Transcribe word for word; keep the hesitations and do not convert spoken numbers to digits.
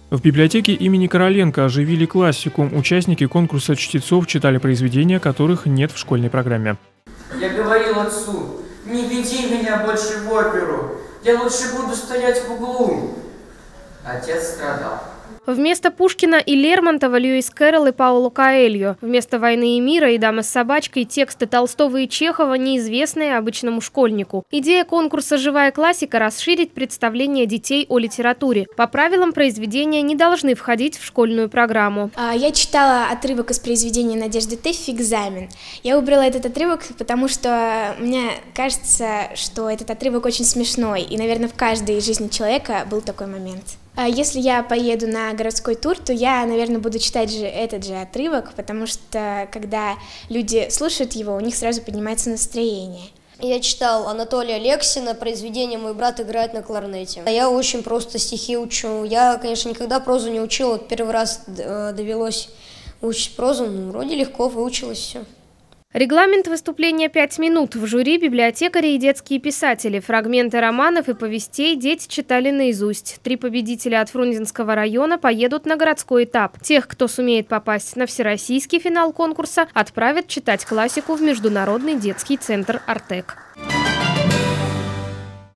В библиотеке имени Короленко оживили классику. Участники конкурса чтецов читали произведения, которых нет в школьной программе. Я говорил отцу: не веди меня больше в оперу, я лучше буду стоять в углу. Отец страдал. Вместо Пушкина и Лермонтова Льюис Кэрролл и Пауло Коэльо. Вместо «Войны и мира» и «Дамы с собачкой» тексты Толстого и Чехова, неизвестные обычному школьнику. Идея конкурса «Живая классика» – расширить представление детей о литературе. По правилам произведения не должны входить в школьную программу. Я читала отрывок из произведения Надежды Тэффи «Экзамен». Я выбрала этот отрывок, потому что мне кажется, что этот отрывок очень смешной. И, наверное, в каждой жизни человека был такой момент. Если я поеду на городской тур, то я, наверное, буду читать же этот же отрывок, потому что, когда люди слушают его, у них сразу поднимается настроение. Я читал Анатолия Лексина, произведение «Мой брат играет на кларнете». Я очень просто стихи учу. Я, конечно, никогда прозу не учила, вот первый раз довелось учить прозу, ну, вроде легко выучилось все. Регламент выступления пять минут. В жюри библиотекари и детские писатели. Фрагменты романов и повестей дети читали наизусть. Три победителя от Фрунзенского района поедут на городской этап. Тех, кто сумеет попасть на всероссийский финал конкурса, отправят читать классику в Международный детский центр «Артек».